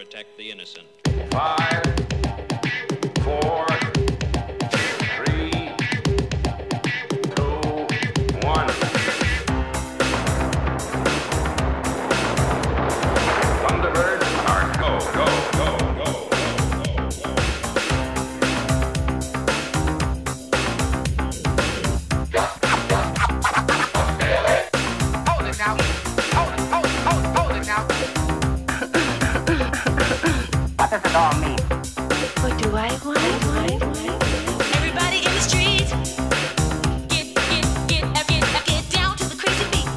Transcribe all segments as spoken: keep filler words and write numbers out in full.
protect the innocent. Five, four, three, two, one. Thunderbird, start. Go, go, go, go, go, Hold it now. Hold it, hold it, hold it, hold it now. What does it all mean? What do I want? Everybody in the streets, get, get, get, uh, get, uh, get down to the crazy beat.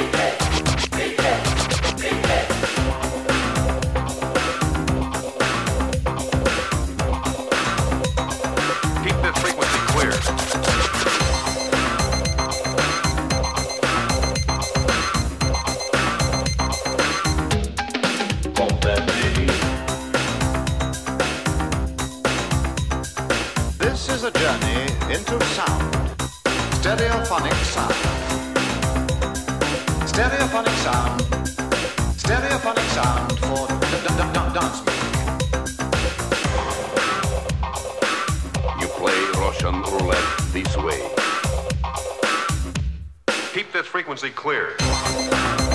keep this frequency clear. This is a journey into sound. Stereophonic sound. Stereophonic sound. Stereophonic sound for d- d- d- dance music. You play Russian roulette this way. Keep this frequency clear.